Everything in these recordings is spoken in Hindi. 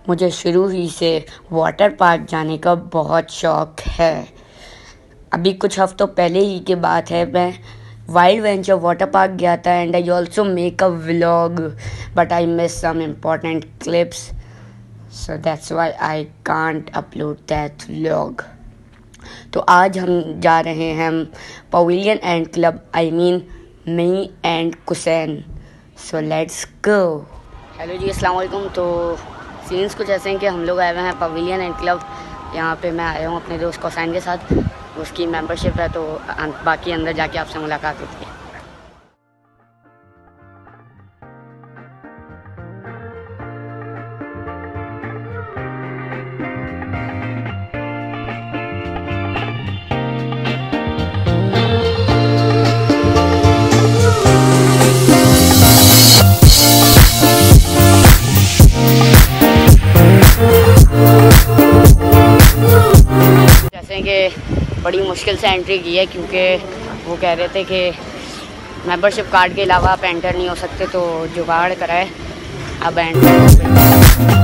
मुझे शुरू ही से वाटर पार्क जाने का बहुत शौक है। अभी कुछ हफ्तों पहले ही की बात है, मैं वाइल्ड वेंचर वाटर पार्क गया था and I also make a vlog but I miss some important clips, so that's why I can't upload that vlog. तो आज हम जा रहे हैं pavilion and club, I mean me and Kusain, so let's go. Hello ji, अस्सलाम वालेकुम। तो सीन्स कुछ ऐसे हैं कि हम लोग आए हुए हैं पवेलियन एंड क्लब। यहाँ पे मैं आया हूँ अपने दोस्त कुसैन के साथ, उसकी मेंबरशिप है, तो बाकी अंदर जाके आपसे मुलाकात होती है। जैसे कि बड़ी मुश्किल से एंट्री की है क्योंकि वो कह रहे थे कि मेंबरशिप कार्ड के अलावा आप एंटर नहीं हो सकते, तो जुगाड़ कराए अब एंटर।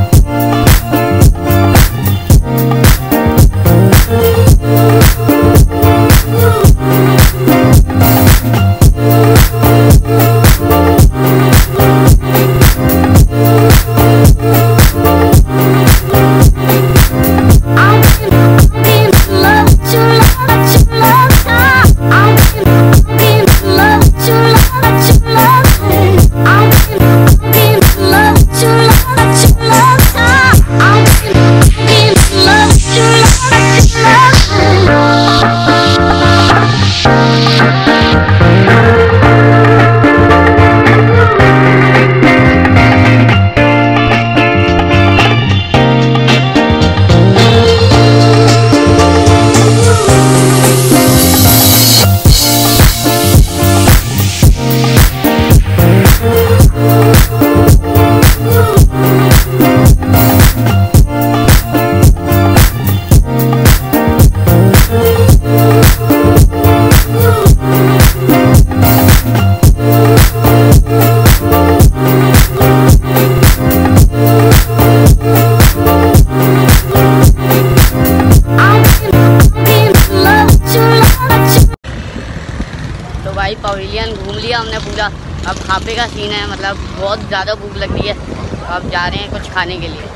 तो भाई पवेलियन घूम लिया हमने पूरा, अब खापे का सीन है, मतलब बहुत ज़्यादा भूख लग रही है, तो अब जा रहे हैं कुछ खाने के लिए।